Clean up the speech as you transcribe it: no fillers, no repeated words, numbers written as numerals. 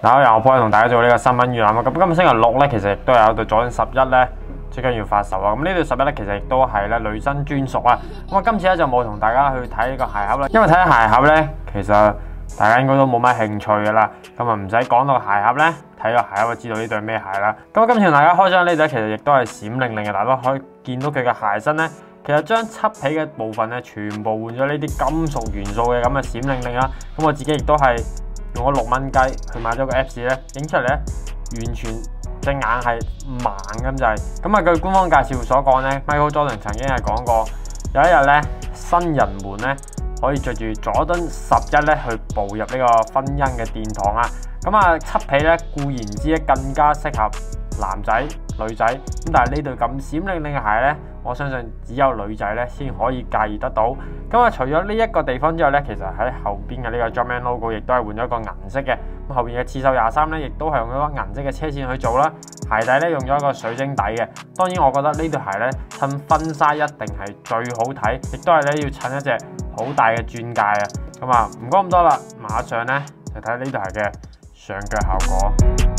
嗱，又我同大家做呢個新聞預覽啊！咁今日星期六咧，其實亦都有對Jordan 11咧，即將要發售啊！咁呢對11咧，其實亦都係咧女生專屬啊！咁啊，今次咧就冇同大家去睇呢個鞋盒啦，因為睇鞋盒咧，其實大家應該都冇乜興趣噶啦，咁啊唔使講到鞋盒咧，睇個鞋盒就知道呢對咩鞋啦。咁今次同大家開張呢對，其實亦都係閃靈靈嘅，大家都可以見到佢嘅鞋身咧，其實將漆皮嘅部分咧，全部換咗呢啲金屬元素嘅咁嘅閃靈靈啦。咁我自己亦都係用咗6蚊雞去買咗個 Apps 咧，影出嚟咧，完全隻眼係盲咁滯。咁啊，據官方介紹所講咧 ，Michael Jordan 曾經係講過，有一日咧，新人們咧可以着住Jordan 11咧去步入呢個婚姻嘅殿堂啊！咁啊，漆皮咧固然之咧更加適合男仔女仔，咁但係呢對咁閃靈靈嘅鞋咧，我相信只有女仔咧先可以介意得到。咁啊，除咗呢一個地方之外咧，其實喺後邊嘅呢個 Jumpman logo 亦都係換咗一個銀色嘅。咁後邊嘅刺繡23咧，亦都係用咗銀色嘅車線去做啦。鞋底咧用咗一個水晶底嘅。當然，我覺得呢對鞋咧襯婚紗一定係最好睇，亦都係咧要襯一隻好大嘅鑽戒啊！咁啊，唔講咁多啦，馬上咧就睇呢對鞋嘅上腳效果。